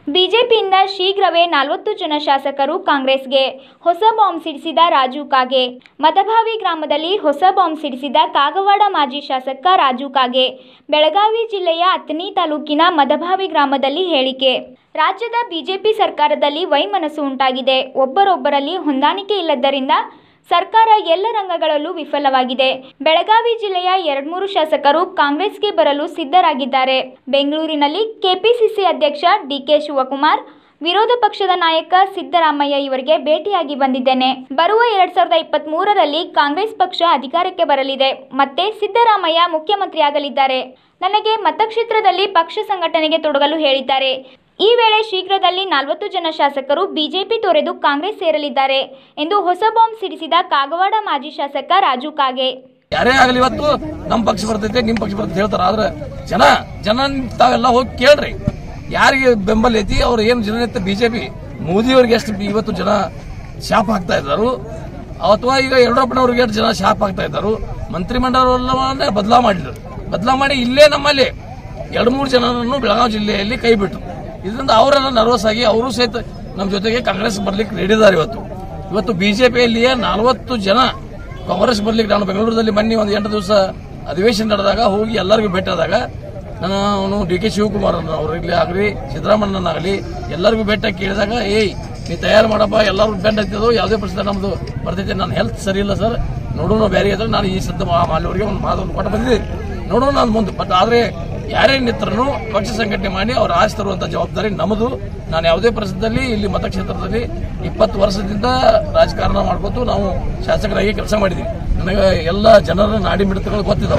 ಬಿಜೆಪಿಯಿಂದ ಶೀಘ್ರವೇ 40 ಜನ ಶಾಸಕರು ಕಾಂಗ್ರೆಸ್ಗೆ. ಹೊಸ ಬಾಂಬ್ ಸಿಡಿಸಿದ ರಾಜು ಕಾಗೆ. ಮದಭಾವಿ ಗ್ರಾಮದಲ್ಲಿ ಹೊಸ ಬಾಂಬ್ ಸಿಡಿಸಿದ ಕಾಗವಾಡ ಮಾಜಿ ಶಾಸಕ ರಾಜು ಕಾಗೆ. ಬೆಳಗಾವಿ ಜಿಲ್ಲೆಯ ಅಥಣಿ ತಾಲೂಕಿನ ಮದಭಾವಿ ಗ್ರಾಮದಲ್ಲಿ ಹೇಳಿಕೆ. ರಾಜ್ಯದ ಬಿಜೆಪಿ ಸರ್ಕಾರದಲ್ಲಿ ವೈಮನಸ್ಸು ಉಂಟಾಗಿದೆ. ಒಬ್ಬರೊಬ್ಬರಲ್ಲಿ ಹೊಂದಾಣಿಕೆ ಇಲ್ಲದ್ದರಿಂದ ಸರ್ಕಾರ ಎಲ್ಲ ರಂಗಗಳಲ್ಲೂ ವಿಫಲವಾಗಿದೆ. ಬೆಳಗಾವಿ ಜಿಲ್ಲೆಯ 2-3 ಶಾಸಕರು ಕಾಂಗ್ರೆಸ್ಗೆ ಬರಲು ಸಿದ್ಧರಾಗಿದ್ದಾರೆ. ಬೆಂಗಳೂರಿನಲ್ಲಿ ಕೆಪಿಸಿಸಿ ಅಧ್ಯಕ್ಷ ಡಿಕೆ ಶಿವಕುಮಾರ್, ವಿರೋಧ ಪಕ್ಷದ ನಾಯಕ ಸಿದ್ದರಾಮಯ್ಯ ಇವರಿಗೆ ಭೇಟಿಯಾಗಿ ಬಂದಿದ್ದೇನೆ. ಬರುವ 2023ರಲ್ಲಿ ಕಾಂಗ್ರೆಸ್ ಪಕ್ಷ ಅಧಿಕಾರಕ್ಕೆ ಬರಲಿದೆ. ಮತ್ತೆ ಸಿದ್ದರಾಮಯ್ಯ ಮುಖ್ಯಮಂತ್ರಿಯಾಗಲಿದ್ದಾರೆ. ನನಗೆ ಮತಕ್ಷೇತ್ರದಲ್ಲಿ ಪಕ್ಷ ಸಂಘಟನೆಗೆ ತೊಡಗಲು ಹೇಳಿದ್ದಾರೆ. ಈ ವೇಳೆ ಶೀಘ್ರದಲ್ಲಿ 40 ಜನ ಶಾಸಕರು ಬಿಜೆಪಿ ತೊರೆದು ಕಾಂಗ್ರೆಸ್ ಸೇರಲಿದ್ದಾರೆ ಎಂದು ಹೊಸ ಬಾಂಬ್ ಸಿಡಿಸಿದ ಕಾಗವಾಡ ಮಾಜಿ ಶಾಸಕ ರಾಜು ಕಾಗೆ. ಯಾರೇ ಆಗಲಿ ಇವತ್ತು ನಮ್ಮ ಪಕ್ಷ ಬರ್ತೈತೆ ನಿಮ್ಮ ಪಕ್ಷ ಬರ್ತೈತೆ ಹೇಳ್ತಾರ. ಆದ್ರೆ ಜನ ತಾವೆಲ್ಲ ಹೋಗಿ ಕೇಳ್ರಿ ಯಾರಿಗೆ ಬೆಂಬಲ ಐತಿ, ಅವ್ರು ಏನು ಜನ ಐತೆ. ಬಿಜೆಪಿ ಮೋದಿಯವ್ರಿಗೆ ಎಷ್ಟು ಇವತ್ತು ಜನ ಶಾಪ್ ಹಾಕ್ತಾ ಇದ್ದಾರು, ಅಥವಾ ಈಗ ಯಡಿಯೂರಪ್ಪನವ್ರಿಗೆ ಎಷ್ಟು ಜನ ಶಾಪ್ ಹಾಕ್ತಾ ಇದ್ದಾರೆ. ಮಂತ್ರಿಮಂಡಲವನ್ನೇ ಬದಲಾ ಮಾಡಿ ಇಲ್ಲೇ ನಮ್ಮಲ್ಲಿ 2-3 ಜನರನ್ನು ಬೆಳಗಾವಿ ಜಿಲ್ಲೆಯಲ್ಲಿ ಕೈ ಬಿಟ್ಟು, ಇದರಿಂದ ಅವರೆಲ್ಲ ನರ್ವಸ್ ಆಗಿ ಅವರು ಸಹಿತ ನಮ್ಮ ಜೊತೆಗೆ ಕಾಂಗ್ರೆಸ್ ಬರ್ಲಿಕ್ಕೆ ರೆಡಿ ಇದ್ದಾರೆ. ಇವತ್ತು ಬಿಜೆಪಿಯಲ್ಲಿಯೇ 40 ಜನ ಕಾಂಗ್ರೆಸ್ ಬರ್ಲಿಕ್ಕೆ. ನಾನು ಬೆಂಗಳೂರಲ್ಲಿ ಮೊನ್ನೆ ಒಂದು 8 ದಿವಸ ಅಧಿವೇಶನ ನಡೆದಾಗ ಹೋಗಿ ಎಲ್ಲರಿಗೂ ಭೇಟಿಯಾದಾಗ ನಾನು ಡಿಕೆ ಶಿವಕುಮಾರ್ ಅವ್ರಿಗೆ ಆಗಲಿ ಸಿದ್ದರಾಮಯ್ಯನಾಗಲಿ ಎಲ್ಲರಿಗೂ ಭೇಟಿ ಕೇಳಿದಾಗ, ನೀ ತಯಾರು ಮಾಡಪ್ಪ, ಎಲ್ಲರೂ ಬೆಂಡ್ ಹತ್ತಿದ್ದು ಯಾವುದೇ ಪರಿಸ್ಥಿತಿ ನಮ್ದು ಬರ್ತೈತೆ. ನನ್ನ ಹೆಲ್ತ್ ಸರಿ ಇಲ್ಲ ಸರ್, ನೋಡೋಣ ಬೇರೆ ಇದ್ರೆ ನಾನು ಈ ಸದ್ದ ಮಾಲಿಯವರಿಗೆ ಒಂದು ಮಾತನ್ನು ಕೊಟ್ಟು ಬಂದಿದ್ದೆ, ನೋಡೋಣ ನಾನು ಮುಂದೆ. ಬಟ್ ಆದರೆ ಯಾರೇ ನಿತ್ರನು ಪಕ್ಷ ಸಂಘಟನೆ ಮಾಡಿ ಅವ್ರ ಆಸೆ ತರುವಂತ ಜವಾಬ್ದಾರಿ ನಮ್ಮದು. ನಾನು ಯಾವುದೇ ಪರಿಸ್ಥಿತಿಯಲ್ಲಿ ಇಲ್ಲಿ ಮತಕ್ಷೇತ್ರದಲ್ಲಿ 20 ವರ್ಷದಿಂದ ರಾಜಕಾರಣ ಮಾಡ್ಕೊತು ನಾವು ಶಾಸಕರಾಗಿ ಕೆಲಸ ಮಾಡಿದ್ದೀವಿ. ನನಗೆ ಎಲ್ಲ ಜನರ ನಾಡಿ ಮಿಡಿತಗಳು ಗೊತ್ತಿದ್ದಾವೆ.